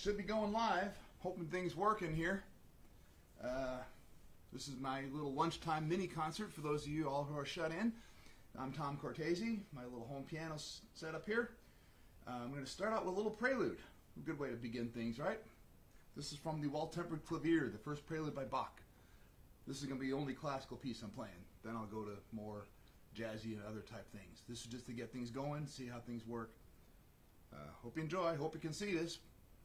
Should be going live. Hoping things work in here. This is my little lunchtime mini concert for those of you all who are shut in. I'm Tom Cortese, my little home piano set up here. I'm going to start out with a little prelude. A good way to begin things, right? This is from the Well-Tempered Clavier, the first prelude by Bach. This is going to be the only classical piece I'm playing. Then I'll go to more jazzy and other type things. This is just to get things going, see how things work. Hope you enjoy. Hope you can see this.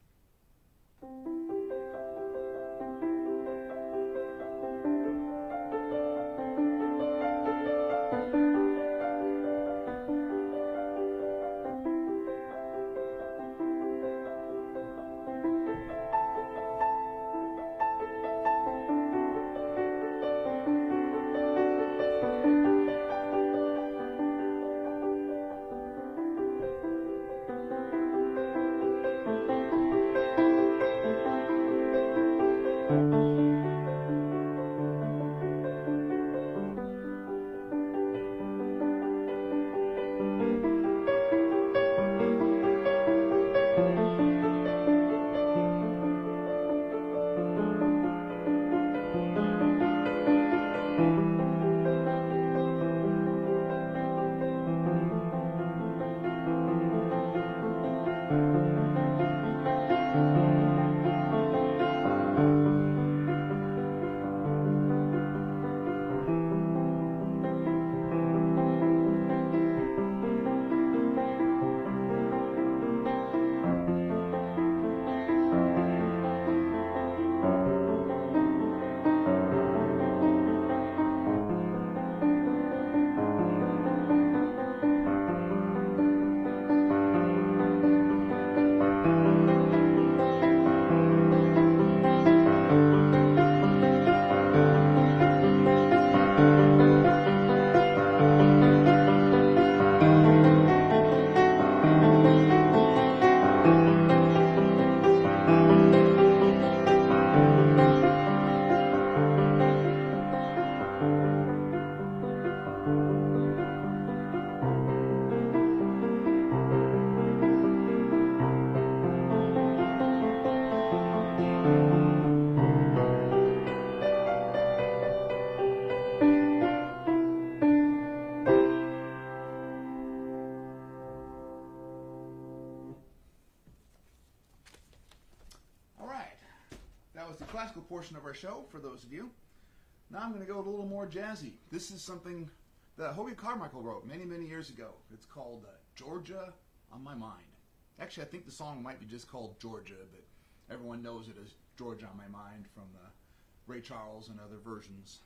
The classical portion of our show for those of you. Now I'm going to go a little more jazzy. This is something that Hoagy Carmichael wrote many years ago. It's called Georgia on My Mind. Actually, I think the song might be just called Georgia, but everyone knows it as Georgia on My Mind from Ray Charles and other versions.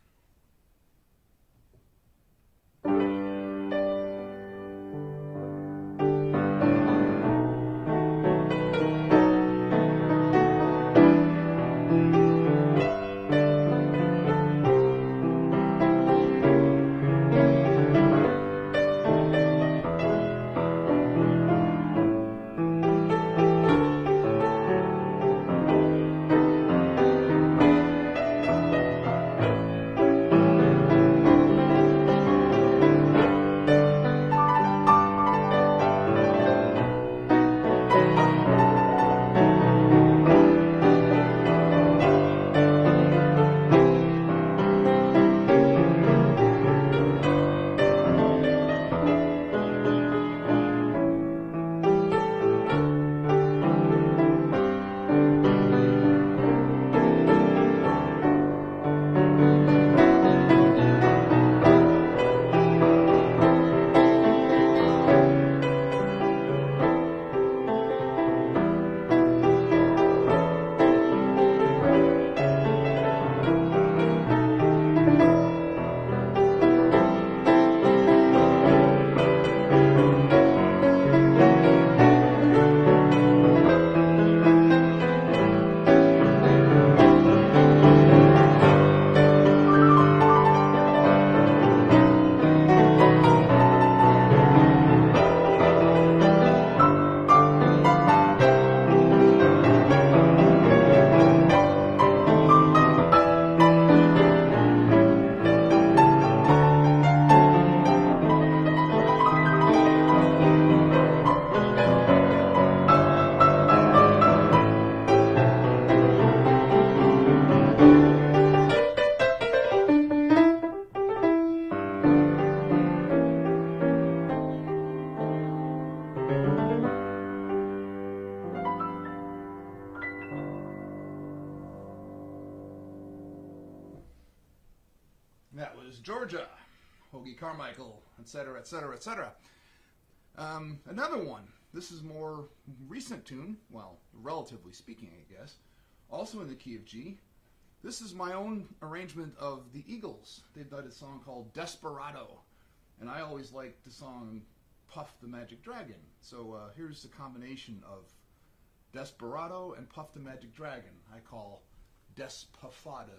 Georgia, Hoagie Carmichael, etc., etc., etc. Another one. This is more recent tune, well, relatively speaking, I guess. Also in the key of G. This is my own arrangement of the Eagles. They've done a song called Desperado, and I always liked the song Puff the Magic Dragon. So here's the combination of Desperado and Puff the Magic Dragon. I call Despuffado.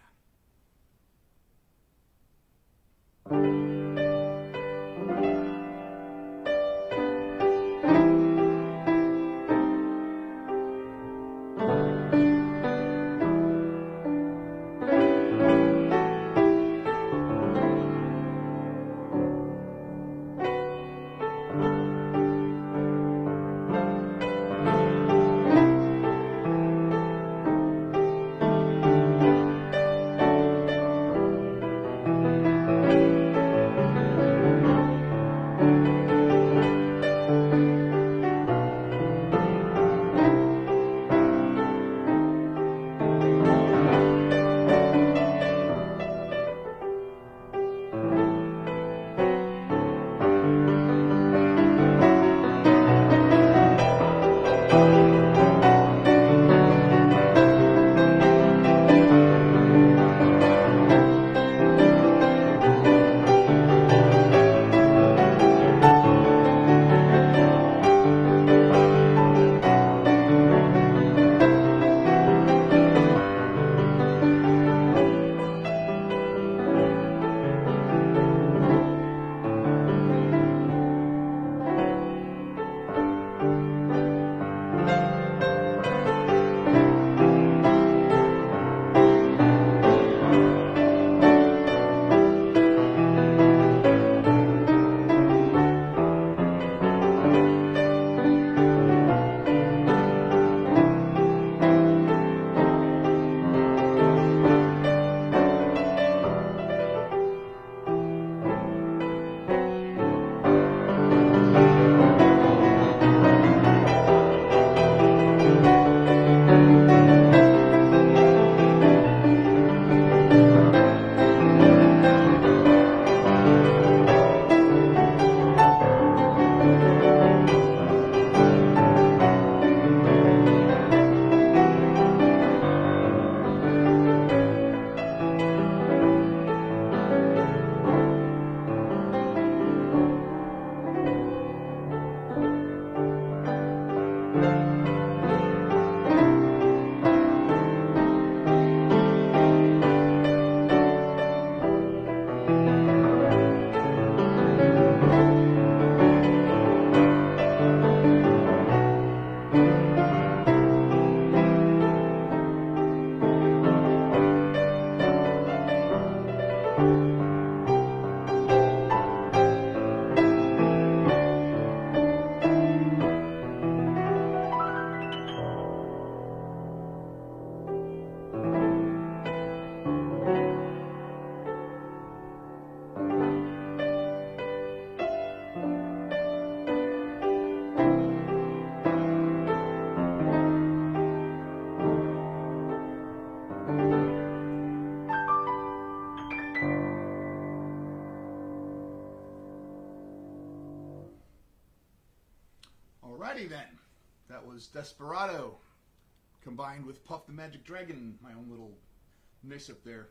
Alrighty then, that was Desperado, combined with Puff the Magic Dragon, my own little mix-up there.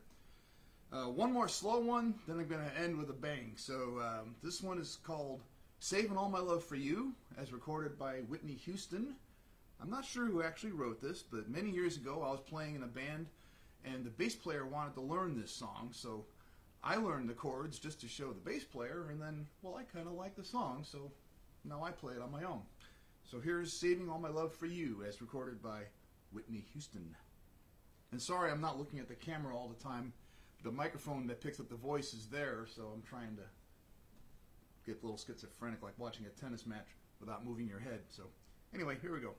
One more slow one, then I'm going to end with a bang. So this one is called Saving All My Love for You, as recorded by Whitney Houston. I'm not sure who actually wrote this, but many years ago I was playing in a band, and the bass player wanted to learn this song, so I learned the chords just to show the bass player, and then, well, I kind of like the song, so now I play it on my own. So here's Saving All My Love for You, as recorded by Whitney Houston. And sorry I'm not looking at the camera all the time. The microphone that picks up the voice is there, so I'm trying to get a little schizophrenic, like watching a tennis match without moving your head. So anyway, here we go.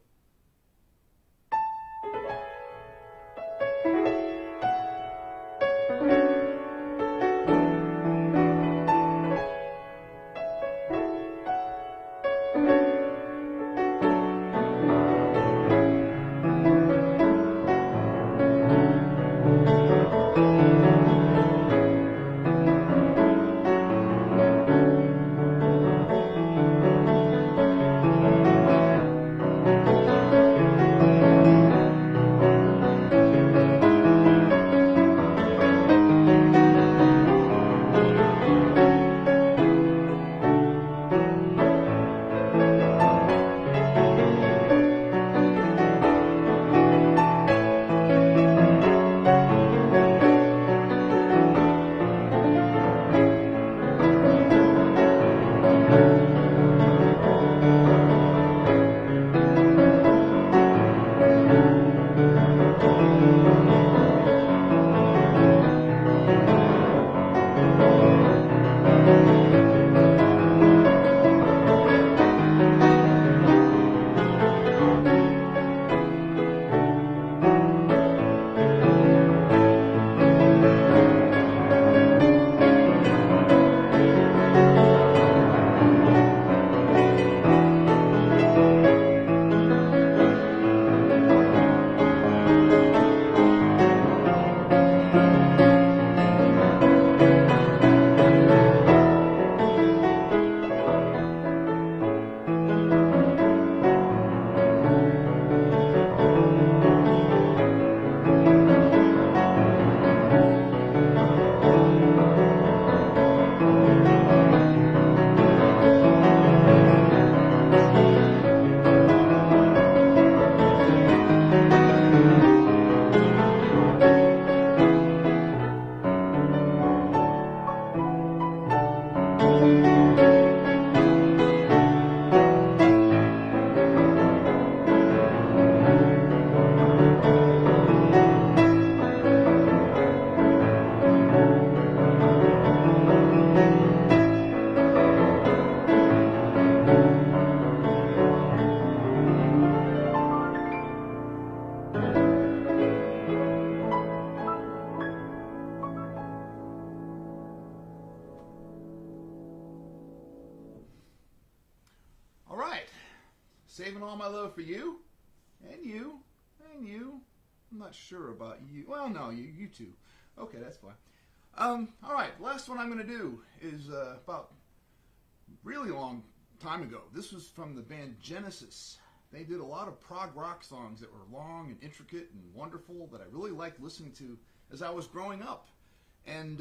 all my love for you, and you, and you. I'm not sure about you. Well, no, you too. Okay, that's fine. All right, last one I'm going to do is about really long time ago. This was from the band Genesis. They did a lot of prog rock songs that were long and intricate and wonderful that I really liked listening to as I was growing up. And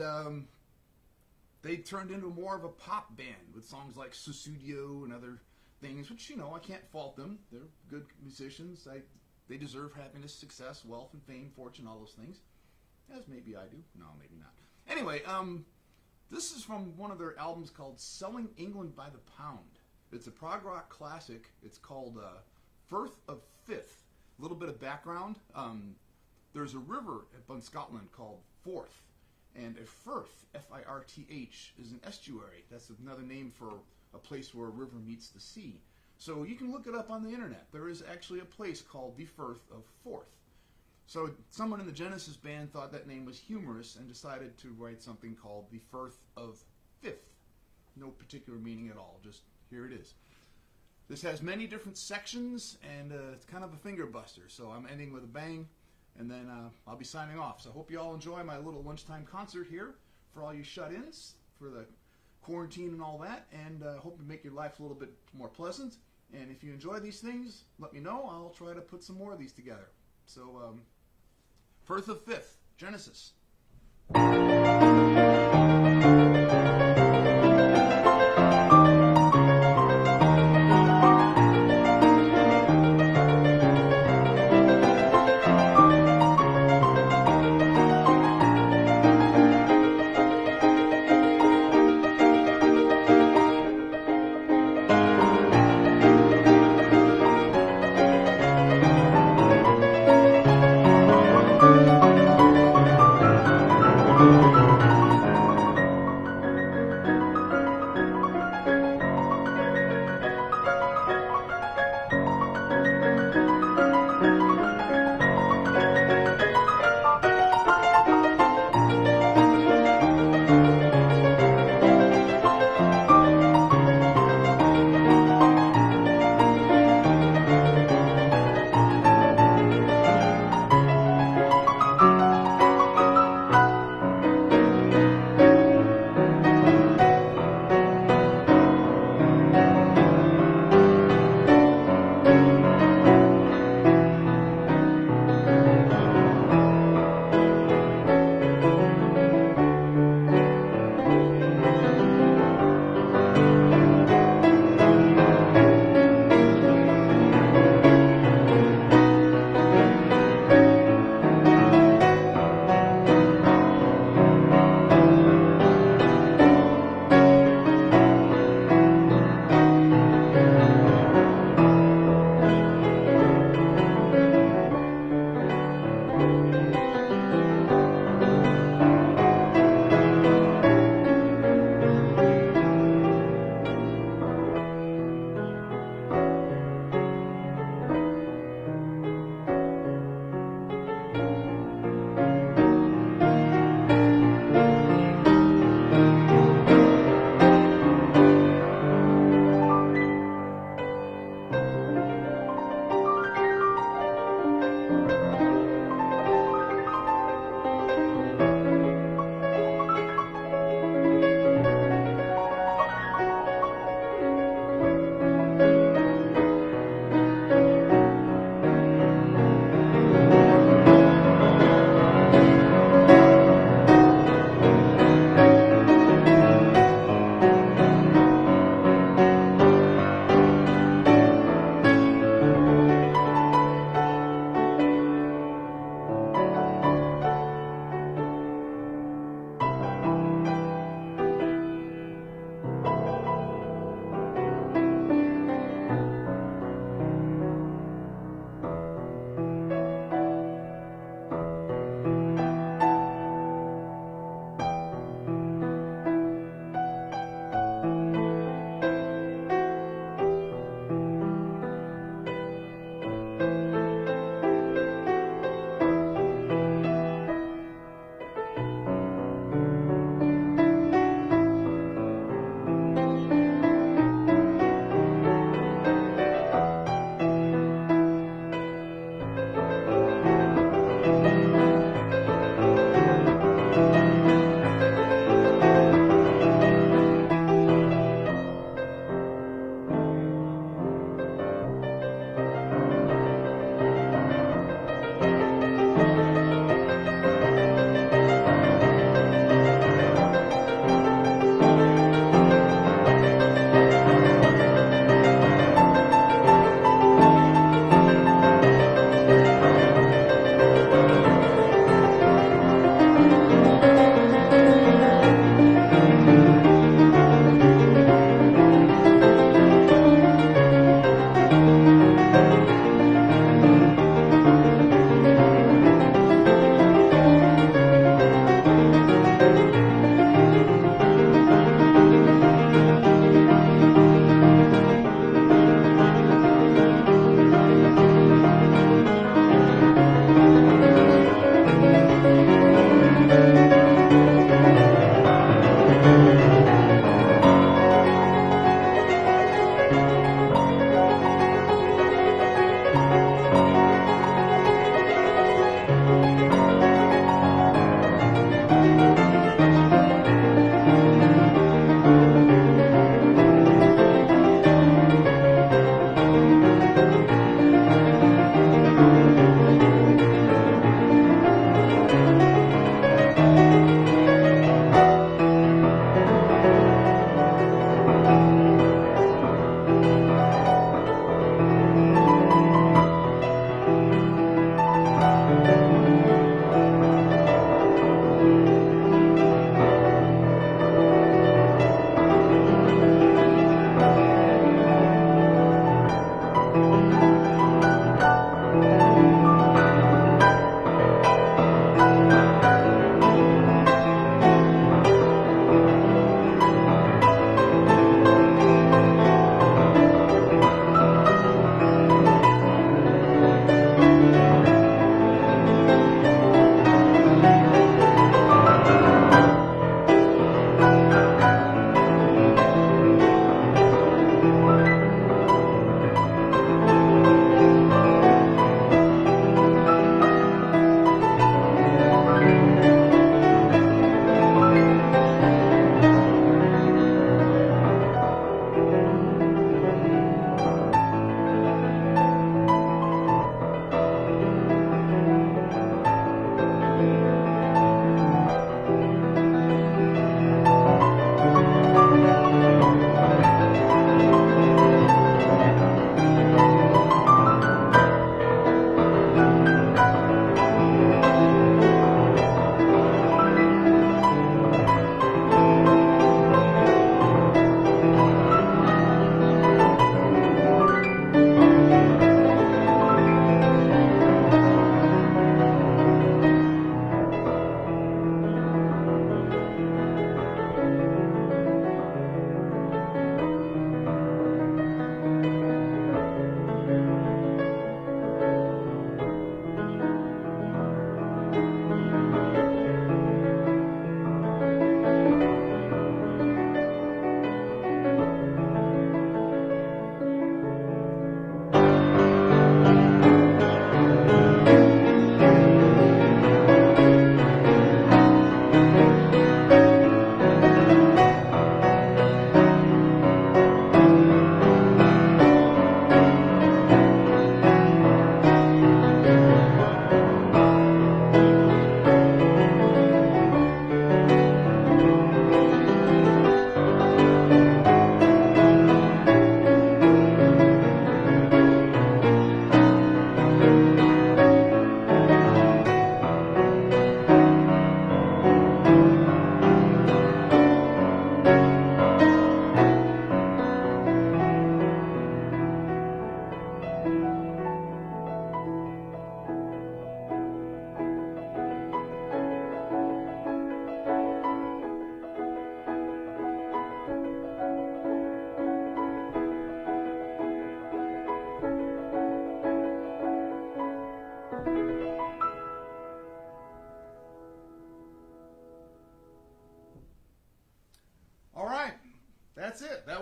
they turned into more of a pop band with songs like Susudio and other things, which, you know, I can't fault them. They're good musicians. They deserve happiness, success, wealth, and fame, fortune, all those things. As maybe I do. No, maybe not. Anyway, this is from one of their albums called Selling England by the Pound. It's a prog rock classic. It's called Firth of Fifth. A little bit of background. There's a river up in Scotland called Forth. And a firth, F-I-R-T-H, is an estuary. That's another name for a place where a river meets the sea. So you can look it up on the internet. There is actually a place called the Firth of Forth. So someone in the Genesis band thought that name was humorous and decided to write something called the Firth of Fifth. No particular meaning at all, just here it is. This has many different sections, and it's kind of a finger buster. So I'm ending with a bang, and then I'll be signing off. So I hope you all enjoy my little lunchtime concert here for all you shut-ins, for the quarantine and all that, and hope to make your life a little bit more pleasant. And if you enjoy these things, let me know. I'll try to put some more of these together. So, Firth of Fifth, Genesis. Thank you.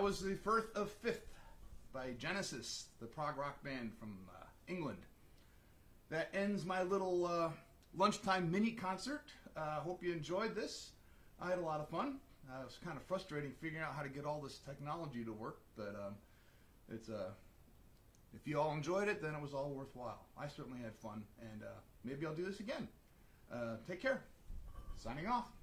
was the Firth of Fifth by Genesis, the prog rock band from England. That ends my little lunchtime mini concert. Hope you enjoyed this. I had a lot of fun. It was kind of frustrating figuring out how to get all this technology to work, but if you all enjoyed it, then it was all worthwhile. I certainly had fun, and maybe I'll do this again. Take care. Signing off.